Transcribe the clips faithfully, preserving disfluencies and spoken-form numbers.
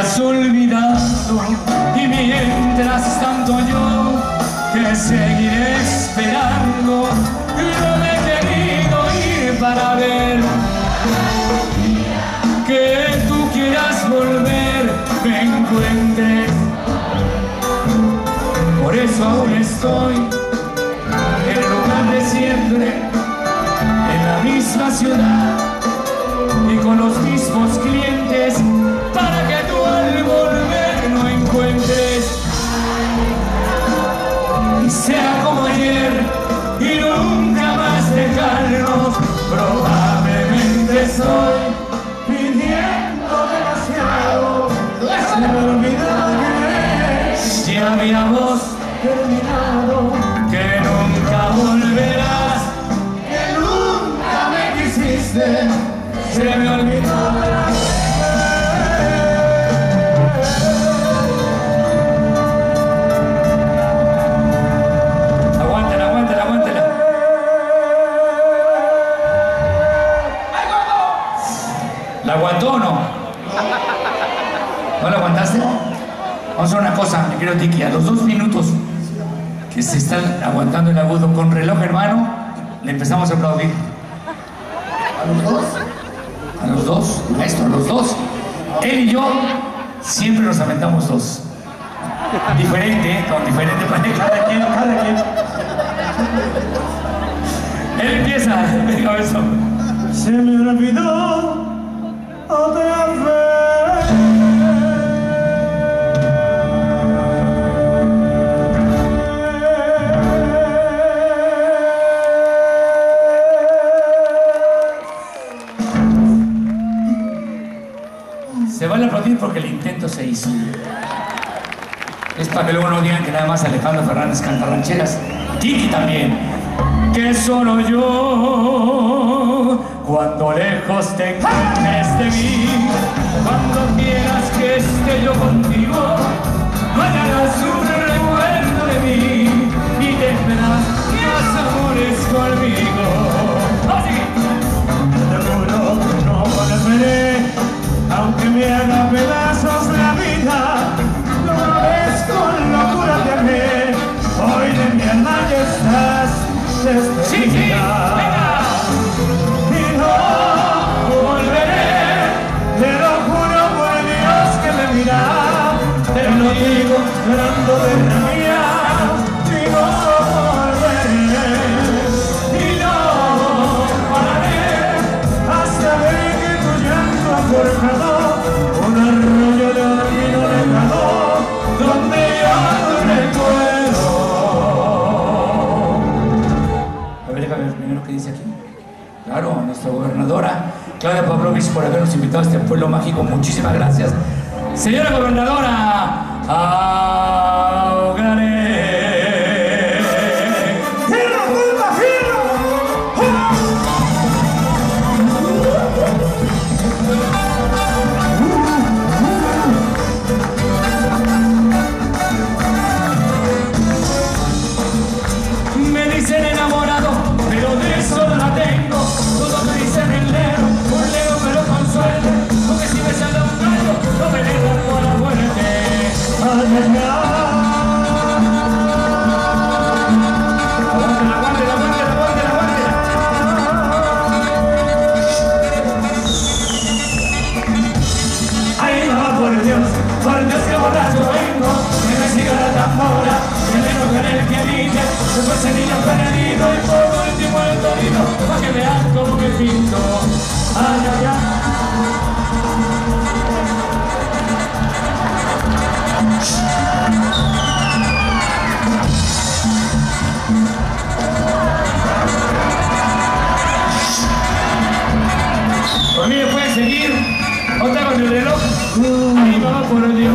has olvidado, y mientras tanto yo te seguiré esperando. No me he querido ir para ver que tú quieras volver, me encuentres. Por eso aún estoy en el lugar de siempre, en la misma ciudad y con los mismos clientes, para que tú al volver no encuentres y sea como ayer y nunca más dejarnos. Probablemente estoy pidiendo demasiado, se me olvidó que ya habíamos terminado, que nunca volverás, que nunca me quisiste, se me olvidó de la vez. Aguántala, aguántala, aguántala. ¿La aguantó o no? ¿No la aguantaste? Vamos a hacer una cosa, mi querido Tiki, a los dos minutos que se están aguantando el agudo con reloj hermano, le empezamos a aplaudir. ¿A los dos? A los dos, a esto, a los dos. Él y yo siempre nos aventamos dos. Diferente, ¿eh? Con diferente pareja, cada quien, cada quien. Él empieza, venga, eso. Se me olvidó otra vez. Se vale aplaudir porque el intento se hizo. Es para que luego no digan que nada más Alejandro Fernández canta rancheras. Tiki también. Que solo yo, cuando lejos te encuentres de mí, cuando quieras que esté yo contigo, no hallarás un recuerdo de mí y tendrás más amores conmigo. Así. Te juro que no volveré, aunque me haga pedazos la vida. No ves con locura de amé, hoy de mi alma ya estás despedida. Sí, sí, venga. Y no volveré, te lo juro por Dios que me mira. Te lo digo llorando de rabia, y no volveré, y no pararé hasta ver que tu llanto ha forjado un arroyo de olvido lejano, donde yo no recuerdo. A ver, déjame ver primero qué dice aquí. Claro, nuestra gobernadora Claudia Pavlovich, por habernos invitado a este pueblo mágico. Muchísimas gracias. Señora gobernadora, ahogaré. ¡Fierro, culpa, fierro! Me dicen enamorado, pero de eso no la tengo. Todo me dicen el leo, un leo me lo consuelo, porque si me sale un gallo, no me dejan por la muerte. ¡Ay, ay, ay! Aguántela, aguántela, aguántela, aguántela, aguántela. ¡Ay, no, por Dios! ¡Por Dios que borracho vengo! ¡Que me siga la tambora! ¡Que me enoje el que dice! ¡Después el niño perdido! ¡Y por último el torino! ¡Pa' que vean cómo me pinto! ¡Ay, ay, ay! Por mí me pueden seguir. Otra con el reloj. Ahí va, por Dios.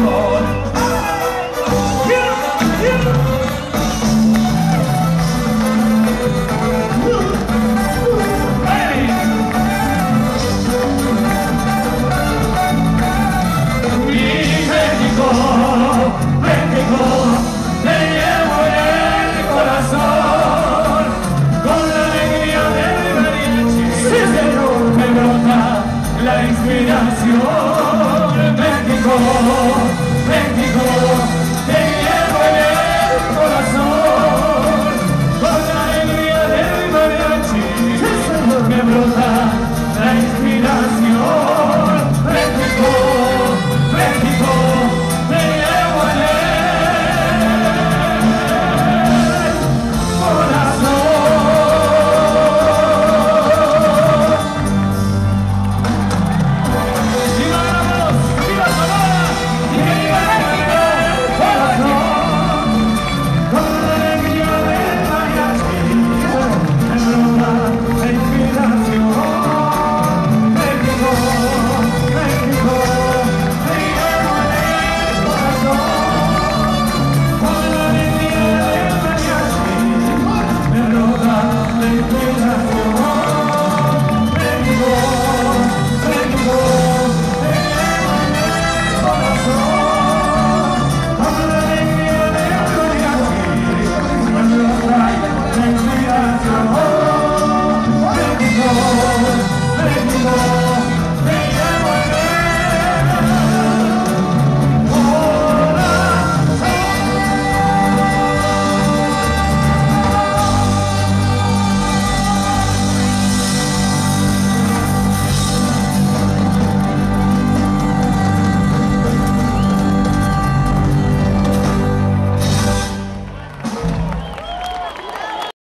La inspiración, México. México, México, te llevo en el corazón, con la alegría del mariachi, me brota la inspiración. México, México, te llevo en el México, México.